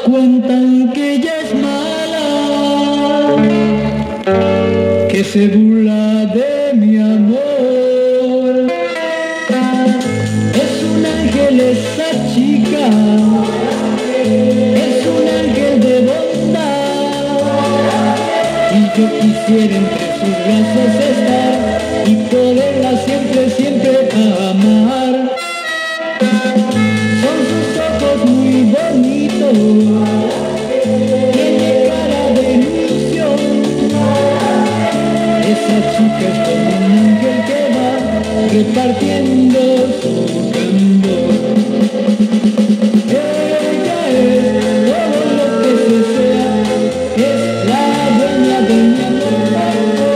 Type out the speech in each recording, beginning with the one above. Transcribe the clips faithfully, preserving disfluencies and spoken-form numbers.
cuentan que ella es mala, que se burla de mi amor. Es un ángel esa chica, es un ángel de bondad, y yo quisiera entre sus brazos estar y poderla siempre, siempre amar. Son sus ojos muy bonitos, tiene cara de ilusión. Esa chica es como un ángel que va repartiendo su candor. Ella es todo lo que se sea, es la dueña de mi amor.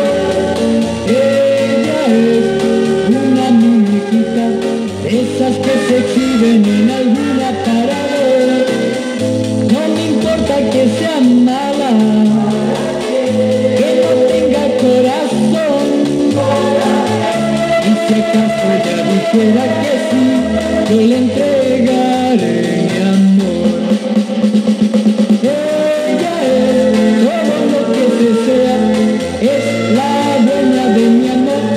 Ella es una muñequita, esas que se exhiben en algún aparador. No me importa que sea mala, que no tenga corazón, y si acaso ella dijera que sí, yo le entregaré mi amor. Ella es todo lo que desea, es la dueña de mi amor.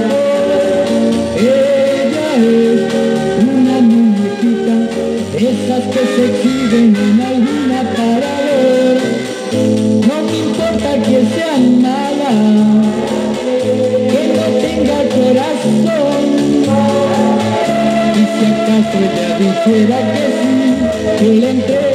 Ella es una muñequita, esas que se exhiben en algún aparador. No me importa que sea mala, que no tenga corazón, y si acaso ella dijera que sí, yo le entrego